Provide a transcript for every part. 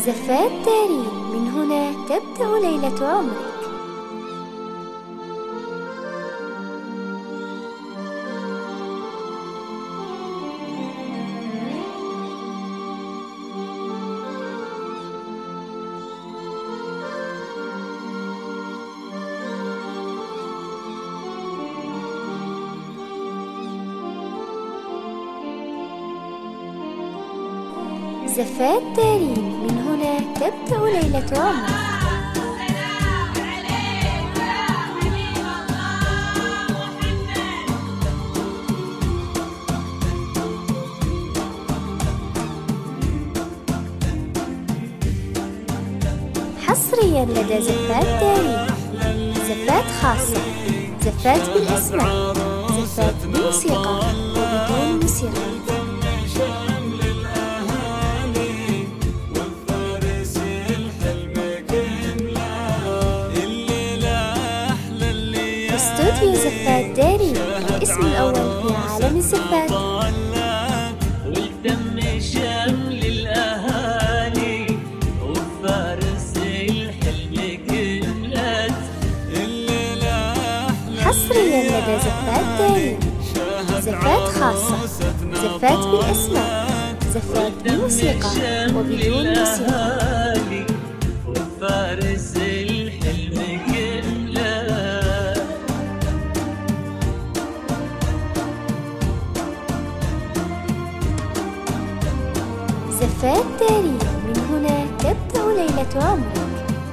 زفات دارين، من هنا تبدأ ليلة عمرك. زفات دارين، من هنا تبدأ ليلة عمرك. حصريا لدى زفات دارين، زفات خاصة، زفات بالأسماء، زفات بموسيقى وبدون موسيقى. استوديو زفات دارين، الاسم الأول في عالم الزفات. والدم شمل الأهالي وفارس الحلم كملت الليلة. حصريا لدى زفات دارين، زفات خاصة، زفات بالأسماء، زفات بموسيقى وبدون موسيقى. وفارس الحلم كملت. زفات دارين، من هنا تبدأ ليلة عمرك.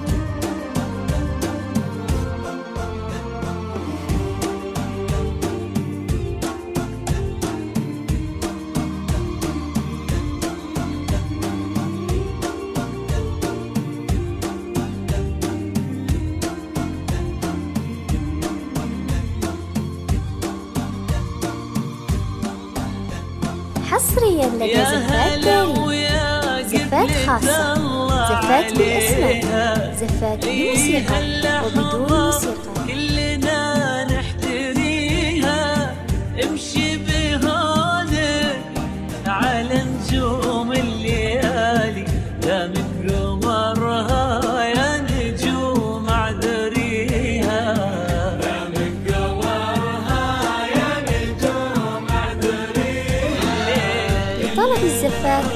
حصريا لدى زفات دارين، زفات خاصة، زفات بالأسماء، زفات بموسيقى وبدون موسيقى. كلنا نحتريها، امشي بهذا على نجوم الليالي. يا من قمرها يا نجوم اعذريها. يا من قمرها يا نجوم اعذريها. لطلب الزفات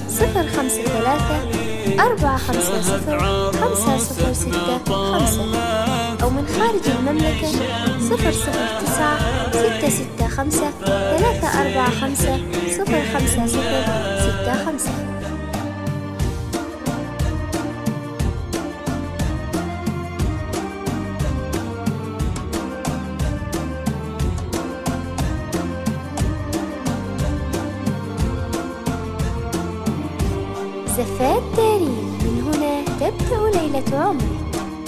053-450-5065 أو من خارج المملكة 009-665-345-05065. زفات دارين، من هنا تبدأ ليلة عمرك.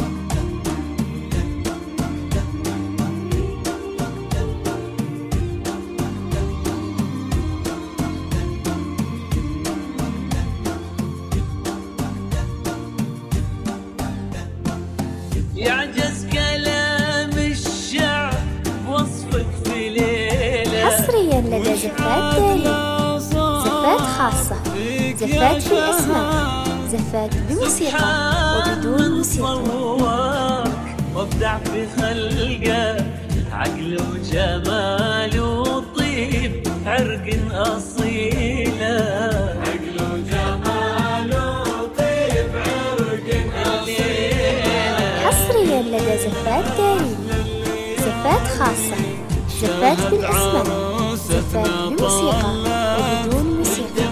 يعجز كلام الشعب وصفك في ليلة. حصريا لدى زفات دارين، زفات خاصة، زفات بالأسماء، زفات بموسيقى وبدون موسيقى. وابدع في خلقه، عقل وجمال وطيب عرق أصيلة. عقل وجمال وطيب عرق أصيلة. حصريا لدى زفات دارين، زفات خاصة، زفات بالأسماء، زفات بموسيقى وبدون موسيقى.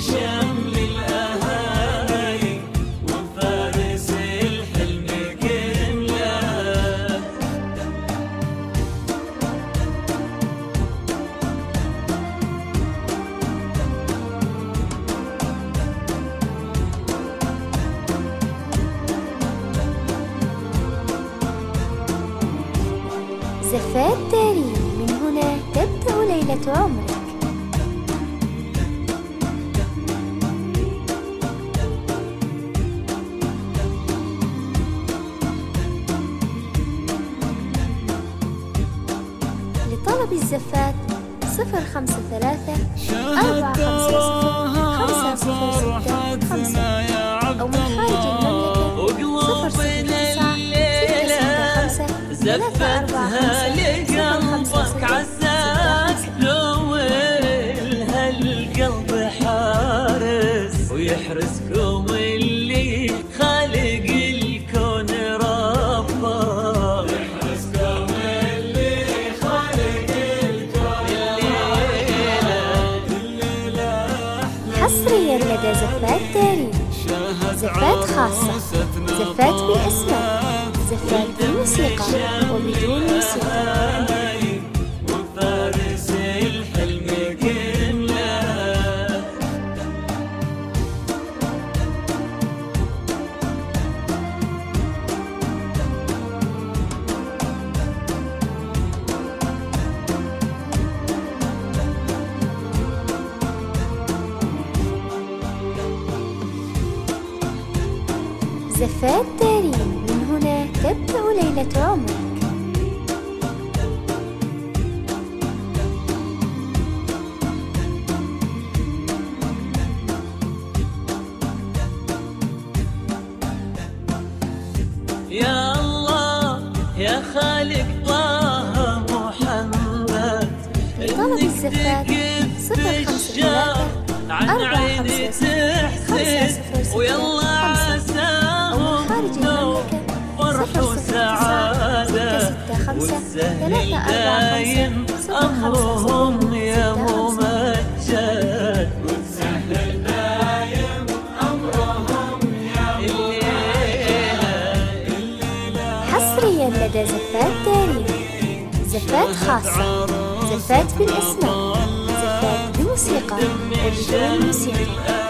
زفات دارين، من هنا تبدأ ليلة عمرك. لطلب الزفات 053-450-5065. أو من خارج المملكة وقلوبنا الليلة زفتها لقلبك عساك لو هالقلب حارس ويحرسكم اللي خالق الكون ربه يحرسكم اللي خالق الكون الليلة حصريا لدى زفات دارين. زفات خاصة، زفات بأسماء، زفات بموسيقى وبدون موسيقى. وفارس الحلم كله زفات دارين، من هنا تبدأ ليلة عمرك. يا الله يا خالق طه محمد لطلب الزفات 053 عن عيني تحسن ويلا عساهم فرح وسعادة والسهل دايم أمرهم يا ممجد والسهل دايم أمرهم يا الليلة. حصريا لدى زفات دارين. زفات خاصة، زفات بالأسماء، زفات بموسيقى وبدون موسيقى.